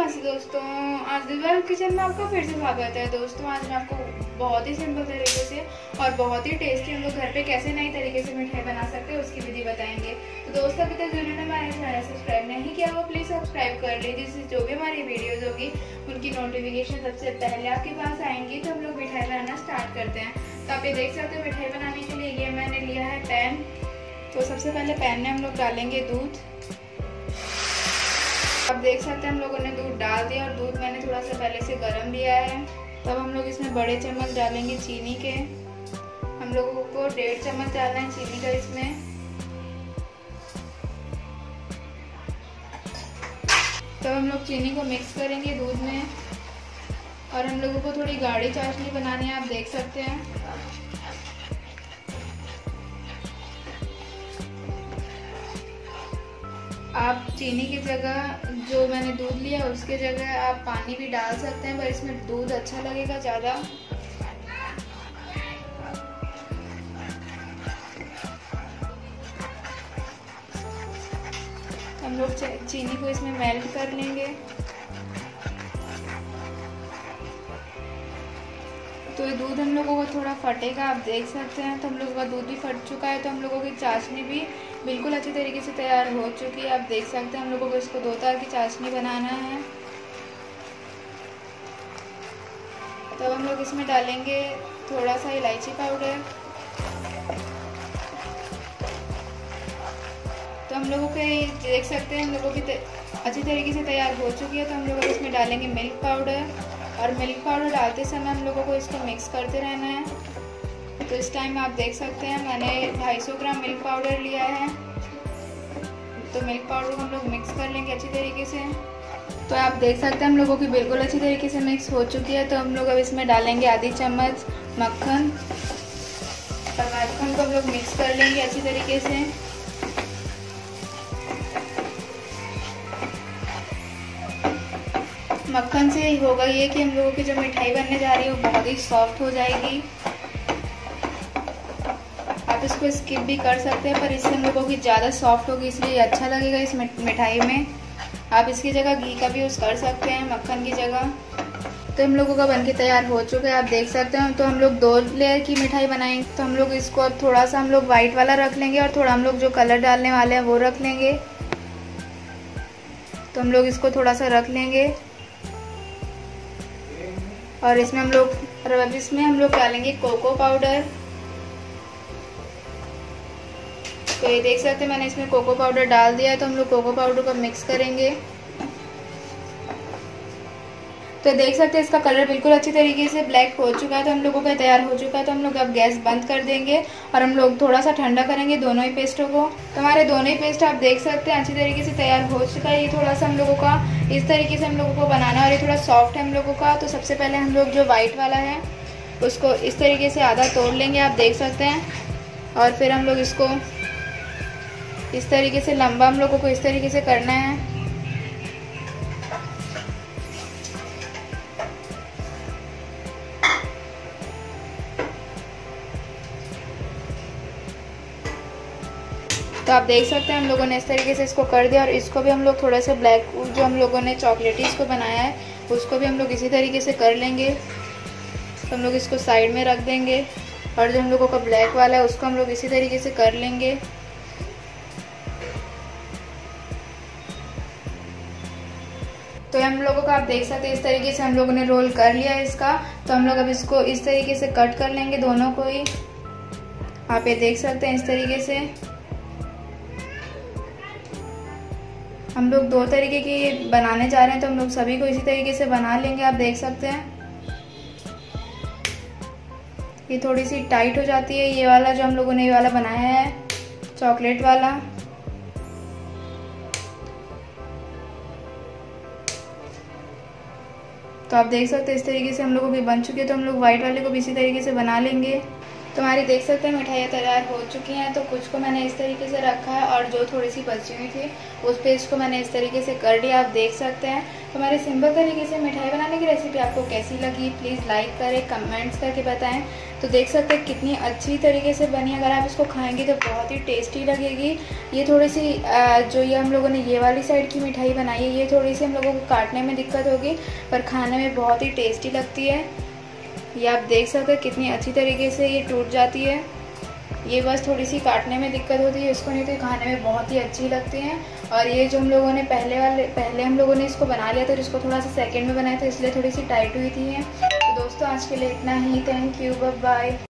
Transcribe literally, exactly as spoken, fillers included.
नमस्ते दोस्तों, आज दिव्या किचन में आपका फिर से स्वागत है। दोस्तों आज मैं आपको बहुत ही सिंपल तरीके से और बहुत ही टेस्टी हम लोग घर पे कैसे नई तरीके से मिठाई बना सकते हैं उसकी विधि बताएंगे। तो दोस्तों अभी तक जिन्होंने हमारे चैनल सब्सक्राइब नहीं किया वो प्लीज़ सब्सक्राइब कर लीजिए, जिससे जो भी हमारी वीडियोज़ होगी उनकी नोटिफिकेशन सबसे पहले आपके पास आएंगी। तो हम लोग मिठाई बनाना स्टार्ट करते हैं। तो आप ये देख सकते हो मिठाई बनाने के लिए ये मैंने लिया है पैन। तो सबसे पहले पैन में हम लोग डालेंगे दूध। आप देख सकते हैं हम लोगों ने दूध डाल दिया और दूध मैंने थोड़ा सा पहले से गर्म लिया है। तब हम लोग इसमें बड़े चम्मच डालेंगे चीनी के। हम लोगों को डेढ़ चम्मच डालना है चीनी का इसमें। तब हम लोग चीनी को मिक्स करेंगे दूध में और हम लोगों को थोड़ी गाढ़ी चाशनी बनानी है, आप देख सकते हैं। आप चीनी की जगह जो मैंने दूध लिया उसके जगह आप पानी भी डाल सकते हैं, पर इसमें दूध अच्छा लगेगा ज़्यादा। हम लोग चीनी को इसमें मेल्ट कर लेंगे। तो ये दूध हम लोगों को थोड़ा फटेगा, आप देख सकते हैं। तो हम लोगों का दूध भी फट चुका है। तो हम लोगों की चाशनी भी बिल्कुल अच्छी तरीके से तैयार हो चुकी है, आप देख सकते हैं। हम लोगों को इसको दो तार की चाशनी बनाना है। तब हम लोग इसमें डालेंगे थोड़ा सा इलायची पाउडर। तो हम लोगों के देख सकते हैं हम लोगों की अच्छी तरीके से तैयार हो चुकी है। तो हम लोग इसमें डालेंगे मिल्क पाउडर और मिल्क पाउडर डालते समय हम लोगों को इसको मिक्स करते रहना है। तो इस टाइम आप देख सकते हैं मैंने दो सौ पचास ग्राम मिल्क पाउडर लिया है। तो मिल्क पाउडर को हम लोग मिक्स कर लेंगे अच्छी तरीके से। तो आप देख सकते हैं हम लोगों की बिल्कुल अच्छी तरीके से मिक्स हो चुकी है। तो हम लोग अब इसमें डालेंगे आधी चम्मच मक्खन और मक्खन को हम लोग मिक्स कर लेंगे अच्छी तरीके से। मक्खन से होगा ये कि हम लोगों की जो मिठाई बनने जा रही है वो बहुत ही सॉफ्ट हो जाएगी। आप इसको स्किप भी कर सकते हैं, पर इससे हम लोगों की ज़्यादा सॉफ्ट होगी, इसलिए अच्छा लगेगा इस मिठाई में। आप इसकी जगह घी का भी यूज़ कर सकते हैं मक्खन की जगह। तो हम लोगों का बनके तैयार हो चुका है, आप देख सकते हैं। तो हम लोग दो लेयर की मिठाई बनाएंगे। तो हम लोग इसको अब थोड़ा सा हम लोग वाइट वाला रख लेंगे और थोड़ा हम लोग जो कलर डालने वाले हैं वो रख लेंगे। तो हम लोग इसको थोड़ा सा रख लेंगे और इसमें हम लोग और अब इसमें हम लोग डालेंगे कोको पाउडर। तो ये देख सकते हैं मैंने इसमें कोको पाउडर डाल दिया है। तो हम लोग कोको पाउडर को मिक्स करेंगे। तो देख सकते हैं इसका कलर बिल्कुल अच्छी तरीके से ब्लैक हो चुका है। तो हम लोगों का तैयार हो चुका है। तो हम लोग अब गैस बंद कर देंगे और हम लोग थोड़ा सा ठंडा करेंगे दोनों ही पेस्टों को। तो हमारे दोनों ही पेस्ट आप देख सकते हैं अच्छी तरीके से तैयार हो चुका है। ये थोड़ा सा हम लोगों का इस तरीके से हम लोगों को बनाना है और ये थोड़ा सॉफ्ट है हम लोगों का। तो सबसे पहले हम लोग जो वाइट वाला है उसको इस तरीके से आधा तोड़ लेंगे, आप देख सकते हैं। और फिर हम लोग इसको इस तरीके से लंबा हम लोगों को इस तरीके से करना है। तो आप देख सकते हैं हम लोगों ने इस तरीके से इसको कर दिया और इसको भी हम लोग थोड़ा सा ब्लैक जो हम लोगों ने चॉकलेटी इसको बनाया है उसको भी हम लोग इसी तरीके से कर लेंगे। तो हम लोग इसको साइड में रख देंगे और जो हम लोगों का ब्लैक वाला है उसको हम लोग इसी तरीके से कर लेंगे। तो हम लोगों का आप देख सकते हैं इस तरीके से हम लोगों ने रोल कर लिया है इसका। तो हम लोग अब इसको इस तरीके से कट कर लेंगे दोनों को ही, आप ये देख सकते हैं इस तरीके से। हम लोग दो तरीके की बनाने जा रहे हैं तो हम लोग सभी को इसी तरीके से बना लेंगे, आप देख सकते हैं। ये थोड़ी सी टाइट हो जाती है ये वाला जो हम लोगों ने ये वाला बनाया है चॉकलेट वाला। तो आप देख सकते हैं इस तरीके से हम लोगों की बन चुकी है। तो हम लोग व्हाइट वाले को भी इसी तरीके से बना लेंगे। तो हमारी देख सकते हैं मिठाइयाँ तैयार हो चुकी हैं। तो कुछ को मैंने इस तरीके से रखा है और जो थोड़ी सी बची हुई थी उस पेस्ट को मैंने इस तरीके से कर दिया, आप देख सकते हैं। तो हमारे सिंपल तरीके से मिठाई बनाने की रेसिपी आपको कैसी लगी प्लीज़ लाइक करें, कमेंट्स करके बताएं। तो देख सकते हैं कितनी अच्छी तरीके से बनी, अगर आप इसको खाएंगे तो बहुत ही टेस्टी लगेगी। ये थोड़ी सी जो ये हम लोगों ने ये वाली साइड की मिठाई बनाई है, ये थोड़ी सी हम लोगों को काटने में दिक्कत होगी पर खाने में बहुत ही टेस्टी लगती है। ये आप देख सकते हैं कितनी अच्छी तरीके से ये टूट जाती है। ये बस थोड़ी सी काटने में दिक्कत होती है इसको, नहीं तो खाने में बहुत ही अच्छी लगती हैं। और ये जो हम लोगों ने पहले वाले पहले हम लोगों ने इसको बना लिया था, इसको थोड़ा सा सेकंड में बनाया था इसलिए थोड़ी सी टाइट हुई थी। तो दोस्तों आज के लिए इतना ही, थैंक यू, बाय बाय।